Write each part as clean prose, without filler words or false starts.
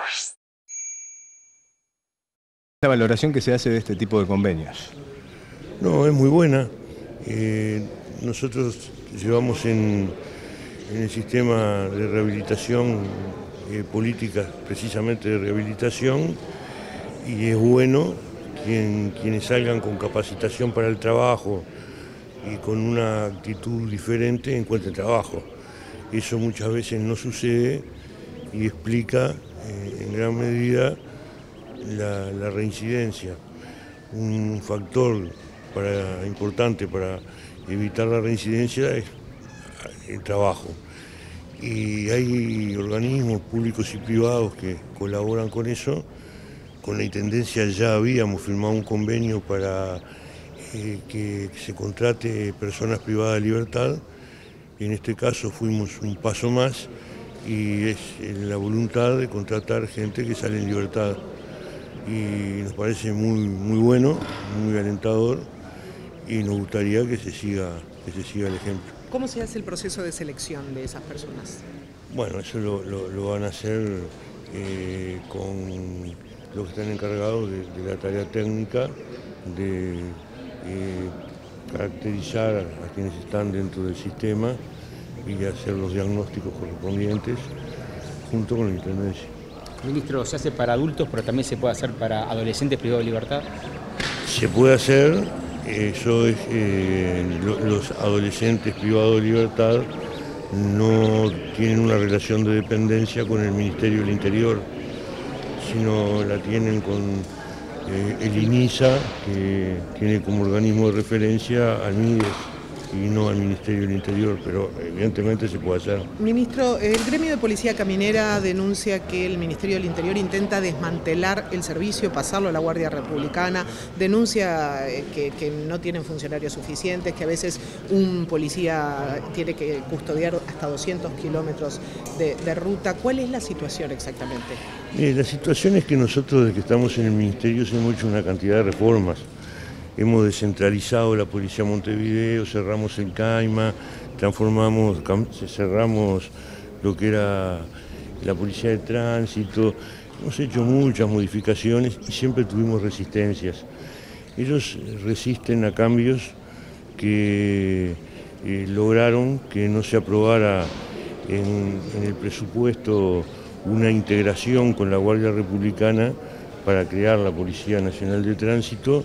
La valoración que se hace de este tipo de convenios. No, es muy buena. Nosotros llevamos en el sistema de rehabilitación políticas precisamente de rehabilitación, y es bueno quienes salgan con capacitación para el trabajo y con una actitud diferente encuentren trabajo. Eso muchas veces no sucede y explica en gran medida la reincidencia. Un factor importante para evitar la reincidencia es el trabajo. Y hay organismos públicos y privados que colaboran con eso. Con la Intendencia ya habíamos firmado un convenio para que se contrate personas privadas de libertad. En este caso fuimos un paso más y es la voluntad de contratar gente que sale en libertad. Y nos parece muy bueno, muy alentador, y nos gustaría que se siga el ejemplo. ¿Cómo se hace el proceso de selección de esas personas? Bueno, eso lo van a hacer con los que están encargados de la tarea técnica, de caracterizar a quienes están dentro del sistema y hacer los diagnósticos correspondientes junto con la Intendencia. Ministro, se hace para adultos, pero también se puede hacer para adolescentes privados de libertad. Se puede hacer, eso es, los adolescentes privados de libertad no tienen una relación de dependencia con el Ministerio del Interior, sino la tienen con el INISA, que tiene como organismo de referencia al MIDES y no al Ministerio del Interior, pero evidentemente se puede hacer. Ministro, el gremio de Policía Caminera denuncia que el Ministerio del Interior intenta desmantelar el servicio, pasarlo a la Guardia Republicana, denuncia que no tienen funcionarios suficientes, que a veces un policía tiene que custodiar hasta 200 kilómetros de ruta. ¿Cuál es la situación exactamente? La situación es que nosotros, desde que estamos en el Ministerio, hemos hecho una cantidad de reformas. Hemos descentralizado la Policía Montevideo, cerramos el CAIMA, cerramos lo que era la Policía de Tránsito. Hemos hecho muchas modificaciones y siempre tuvimos resistencias. Ellos resisten a cambios que lograron que no se aprobara en el presupuesto una integración con la Guardia Republicana para crear la Policía Nacional de Tránsito,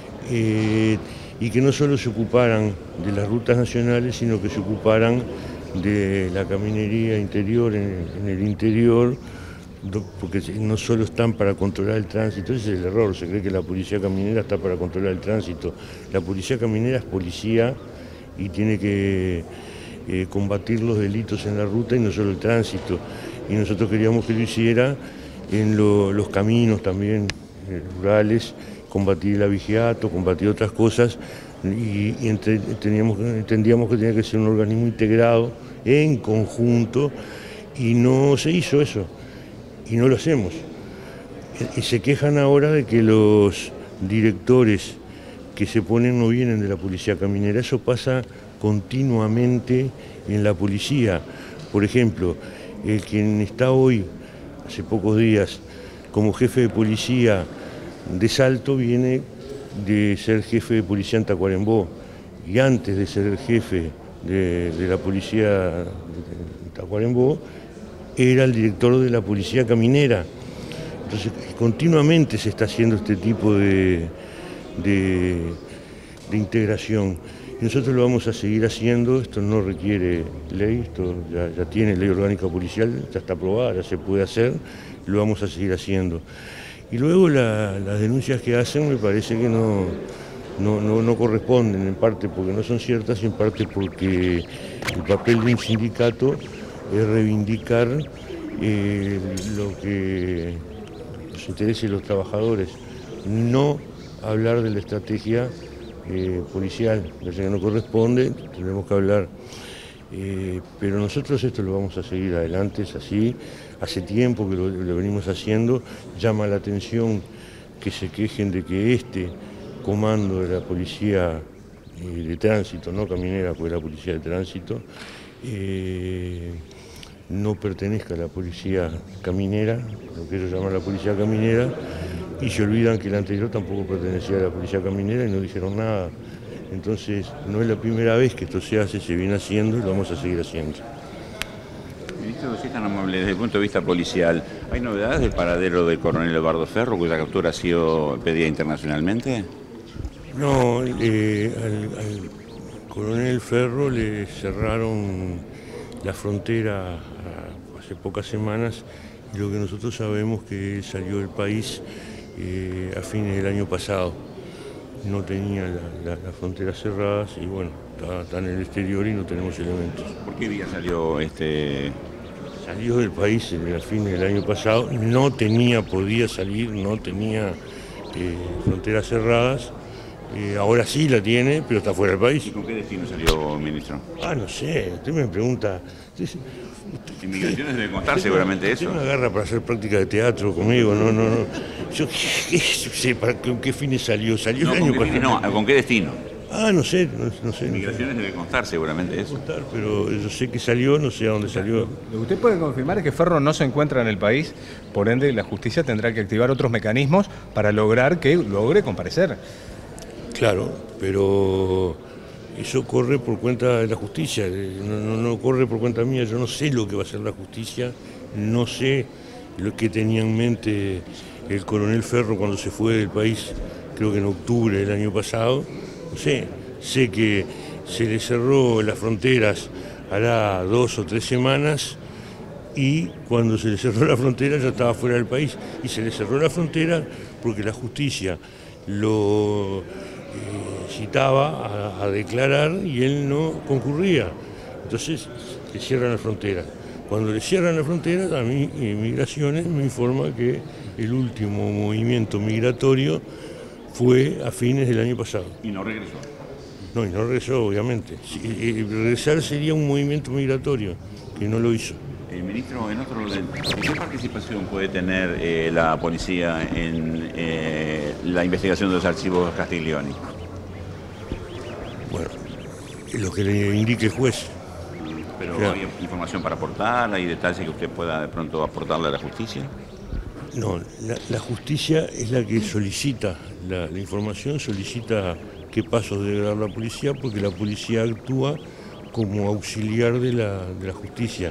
y que no solo se ocuparan de las rutas nacionales, sino que se ocuparan de la caminería interior en el interior, porque no solo están para controlar el tránsito. Ese es el error, se cree que la policía caminera está para controlar el tránsito. La policía caminera es policía y tiene que combatir los delitos en la ruta y no solo el tránsito. Y nosotros queríamos que lo hiciera en los caminos también rurales, combatir el abigeato, combatir otras cosas, y entendíamos que tenía que ser un organismo integrado en conjunto, y no se hizo eso, y no lo hacemos. Y se quejan ahora de que los directores que se ponen no vienen de la policía caminera. Eso pasa continuamente en la policía. Por ejemplo, quien está hoy, hace pocos días, como jefe de policía de Salto, viene de ser jefe de policía en Tacuarembó, y antes de ser el jefe de la policía de Tacuarembó era el director de la policía caminera. Entonces continuamente se está haciendo este tipo de integración, y nosotros lo vamos a seguir haciendo. Esto no requiere ley, esto ya tiene ley orgánica policial, ya está aprobada, ya se puede hacer, lo vamos a seguir haciendo. Y luego las denuncias que hacen me parece que no corresponden, en parte porque no son ciertas y en parte porque el papel de un sindicato es reivindicar lo que los intereses de los trabajadores, no hablar de la estrategia policial, ya que no corresponde, tenemos que hablar. Pero nosotros esto lo vamos a seguir adelante, es así, hace tiempo que lo venimos haciendo. Llama la atención que se quejen de que este comando de la policía de tránsito, no caminera, porque la policía de tránsito, no pertenezca a la policía caminera, lo que ellos llaman la policía caminera, y se olvidan que el anterior tampoco pertenecía a la policía caminera y no dijeron nada. Entonces, no es la primera vez que esto se hace, se viene haciendo y lo vamos a seguir haciendo. Ministro, si es tan amable, desde el punto de vista policial, ¿hay novedades del paradero del coronel Eduardo Ferro, cuya captura ha sido pedida internacionalmente? No, al coronel Ferro le cerraron la frontera hace pocas semanas y lo que nosotros sabemos que él salió del país a fines del año pasado. No tenía las fronteras cerradas y bueno, está en el exterior y no tenemos elementos. ¿Por qué vía salió Salió del país a fines del año pasado, podía salir, no tenía fronteras cerradas. Ahora sí la tiene, pero está fuera del país. ¿Y con qué destino salió, ministro? No sé, usted me pregunta. En Migraciones debe contar seguramente eso. Usted me agarra para hacer práctica de teatro conmigo, no. Yo qué sé, ¿con qué fines salió? ¿Salió el año pasado? No, ¿con qué destino? No sé. Migraciones debe contar seguramente eso. Pero yo sé que salió, no sé a dónde salió. Lo que usted puede confirmar es que Ferro no se encuentra en el país, por ende la justicia tendrá que activar otros mecanismos para lograr que logre comparecer. Claro, pero eso corre por cuenta de la justicia, no corre por cuenta mía. Yo no sé lo que va a hacer la justicia, no sé lo que tenía en mente el coronel Ferro cuando se fue del país, creo que en octubre del año pasado. No sé que se le cerró las fronteras hará 2 o 3 semanas y cuando se le cerró la frontera ya estaba fuera del país y se le cerró la frontera porque la justicia lo citaba a declarar y él no concurría. Entonces le cierran la frontera. Cuando le cierran la frontera, a mí Migraciones me informa que el último movimiento migratorio fue a fines del año pasado. ¿Y no regresó? No, y no regresó, obviamente. Regresar sería un movimiento migratorio, que no lo hizo. Ministro, en otro orden, ¿qué participación puede tener la policía en la investigación de los archivos Castiglioni? Bueno, lo que le indique el juez. ¿Pero Claro. hay información para aportar? ¿Hay detalles que usted pueda de pronto aportarle a la justicia? No, la justicia es la que solicita la información, solicita qué pasos debe dar la policía, porque la policía actúa como auxiliar de la justicia.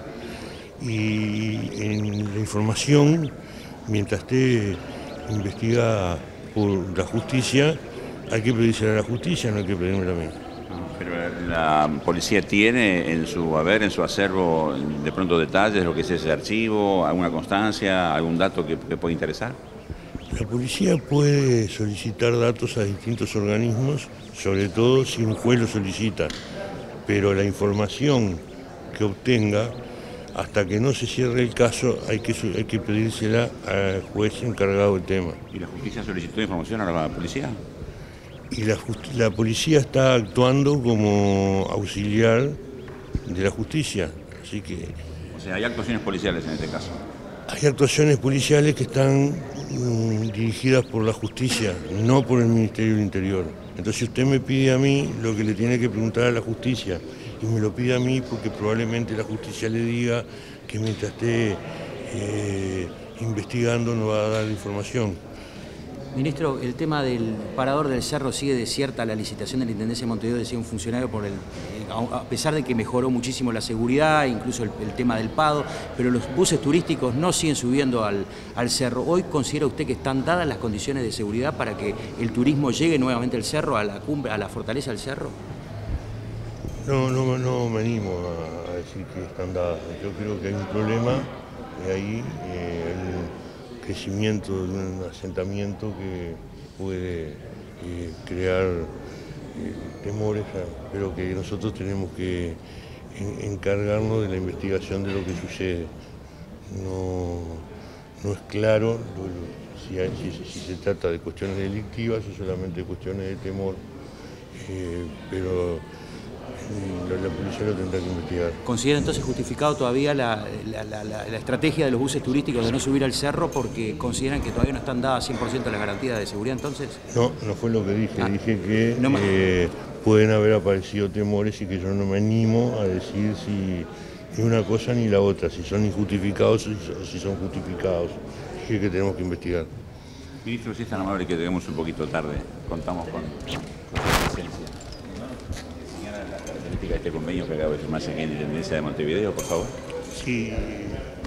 Y en la información, mientras esté investigada por la justicia, hay que pedirse a la justicia, no hay que pedirme a mí. Pero la policía tiene en su haber, en su acervo, de pronto detalles de lo que es ese archivo, alguna constancia, algún dato que pueda interesar. La policía puede solicitar datos a distintos organismos, sobre todo si un juez lo solicita, pero la información que obtenga, hasta que no se cierre el caso, hay que pedírsela al juez encargado del tema. ¿Y la justicia solicitó información a la policía? Y la policía está actuando como auxiliar de la justicia, así que O sea, hay actuaciones policiales en este caso. hay actuaciones policiales que están dirigidas por la justicia, no por el Ministerio del Interior. Entonces, si usted me pide a mí lo que le tiene que preguntar a la justicia, y me lo pide a mí porque probablemente la justicia le diga que mientras esté investigando no va a dar información. Ministro, el tema del parador del Cerro sigue desierta, la licitación de la Intendencia de Montevideo decía un funcionario a pesar de que mejoró muchísimo la seguridad, incluso el tema del PADO, pero los buses turísticos no siguen subiendo al cerro. ¿Hoy considera usted que están dadas las condiciones de seguridad para que el turismo llegue nuevamente al cerro, a la cumbre, a la fortaleza del cerro? No me animo a decir que están dadas. Yo creo que hay un problema y ahí hay un crecimiento de un asentamiento que puede crear temores, pero que nosotros tenemos que encargarnos de la investigación de lo que sucede. No es claro si se trata de cuestiones delictivas o solamente de cuestiones de temor, pero la policía lo tendrá que investigar. ¿Considera entonces justificado todavía la estrategia de los buses turísticos de no subir al cerro porque consideran que todavía no están dadas 100% las garantías de seguridad entonces? No fue lo que dije. Dije que pueden haber aparecido temores y que yo no me animo a decir ni una cosa ni la otra, si son injustificados o si son justificados. Sí que tenemos que investigar. Ministro, si es tan amable que llegamos un poquito tarde, contamos con su presencia. Señala las características de este convenio que acaba de firmarse aquí en Intendencia de Montevideo, por favor. Sí,